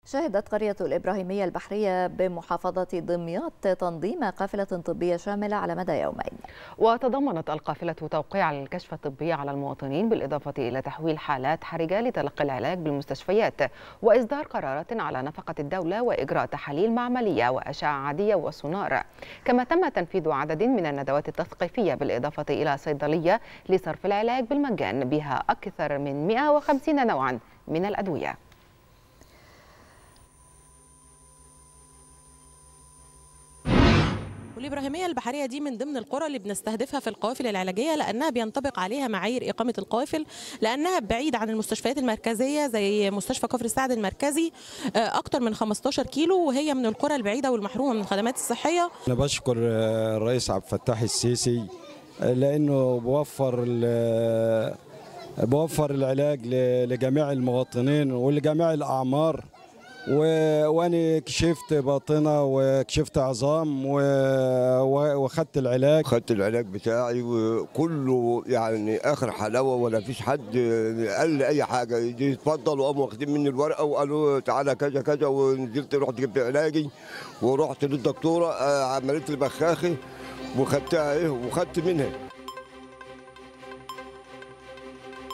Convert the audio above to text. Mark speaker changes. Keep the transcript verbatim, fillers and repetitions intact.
Speaker 1: شهدت قرية الإبراهيمية البحرية بمحافظة دمياط تنظيم قافلة طبية شاملة على مدى يومين.
Speaker 2: وتضمنت القافلة توقيع الكشف الطبي على المواطنين بالإضافة إلى تحويل حالات حرجة لتلقي العلاج بالمستشفيات وإصدار قرارات على نفقة الدولة وإجراء تحاليل معملية وأشعة عادية وسونار. كما تم تنفيذ عدد من الندوات التثقيفية بالإضافة إلى صيدلية لصرف العلاج بالمجان بها أكثر من مئة وخمسين نوعا من الأدوية.
Speaker 3: والإبراهيمية البحرية دي من ضمن القرى اللي بنستهدفها في القوافل العلاجية، لأنها بينطبق عليها معايير إقامة القوافل، لأنها بعيدة عن المستشفيات المركزية زي مستشفى كفر السعد المركزي أكتر من خمستاشر كيلو، وهي من القرى البعيدة والمحرومة من الخدمات الصحية.
Speaker 4: أنا بشكر الرئيس عبد الفتاح السيسي لأنه بوفر بوفر العلاج لجميع المواطنين ولجميع الأعمار، وانا كشفت باطنه وكشفت عظام واخدت العلاج
Speaker 5: خدت العلاج بتاعي وكله يعني اخر حلاوه، ولا فيش حد قال لي اي حاجه. يجي اتفضل وقاموا واخدين مني الورقه وقالوا تعالى كذا كذا، ونزلت رحت جبت علاجي ورحت للدكتوره عملت لي بخاخه وخدتها ايه وخدت منها.